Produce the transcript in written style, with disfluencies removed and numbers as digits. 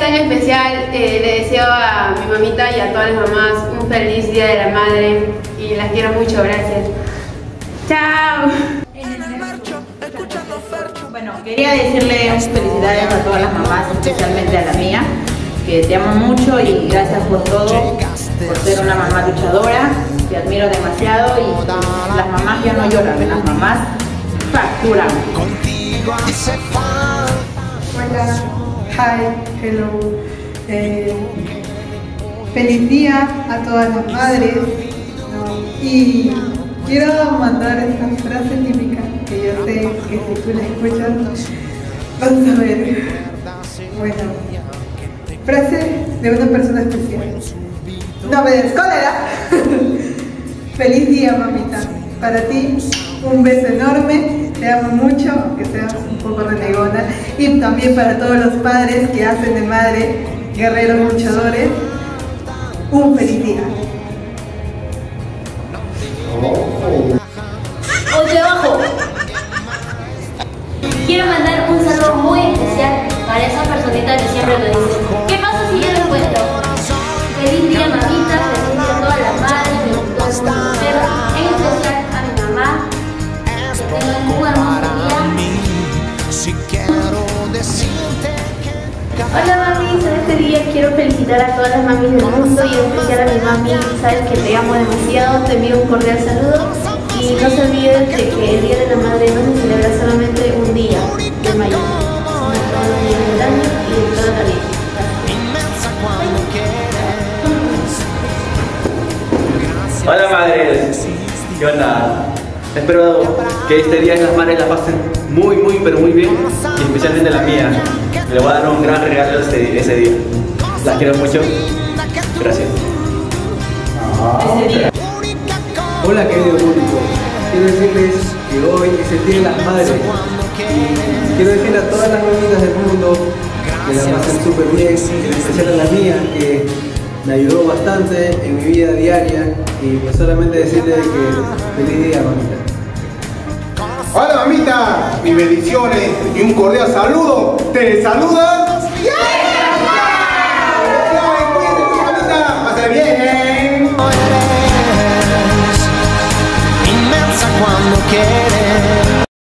tan especial, le deseo a mi mamita y a todas las mamás un feliz Día de la Madre y las quiero mucho, gracias. ¡Chao! Bueno, quería decirle felicidades a todas las mamás, especialmente a la mía, que te amo mucho y gracias por todo, por ser una mamá luchadora, te admiro demasiado y las mamás ya no lloran, las mamás facturan. Hola, hi, hello. Feliz día a todas las madres, ¿no? Y quiero mandar esta frase típica que yo sé que si tú la escuchas vas a ver. Bueno, frase de una persona especial. No me des cólera. Feliz día, mamita. Para ti, un beso enorme. Te amo mucho, aunque seas un poco renegona. Y también para todos los padres que hacen de madre guerreros luchadores, un feliz día. Oye, abajo. Quiero mandar un saludo muy especial para esa personita que siempre me dice: ¿qué pasa si yo no encuentro? Feliz día, mamita, feliz día a todas las madres, feliz día a todo el mundo, pero en especial a mi mamá. Que tengan un hermoso día. Hola mami, en este día quiero felicitar a todas las mamis del mundo y en especial a mi mami. Sabes que te amo demasiado, te envío un cordial saludo y no se olviden de que el Día de la Madre no se celebra solamente un día de mayo, sino todos los días del año y de toda la vida. Hola madres, ¿qué onda? Espero que este Día de las Madres la pasen muy pero muy bien y especialmente la mía. Le voy a dar un gran regalo ese día. Las quiero mucho. Gracias. Hola querido público, quiero decirles que hoy es el Día de las Madres y quiero decirle a todas las mamitas del mundo que la pasen súper bien, en especial a la mía que me ayudó bastante en mi vida diaria y pues solamente decirle que feliz día, mamita. Hola mamita, mis bendiciones y un cordial saludo. Te saluda. Cuídate, mamita, pásale bien. Inmensa cuando quieres.